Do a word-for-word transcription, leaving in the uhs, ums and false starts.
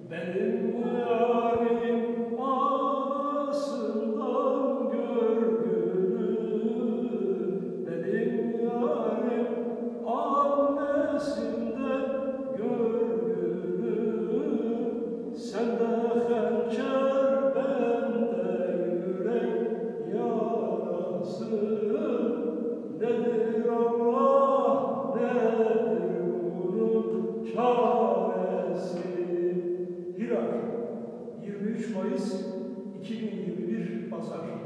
Benim yarim anasından görgülü, benim yarim annesinden görgülü. Sende hançer, bende yürek yarası. Nedir Allah, nedir bunun çaresi? Hira, yirmi üç Mayıs iki bin yirmi bir Pazar.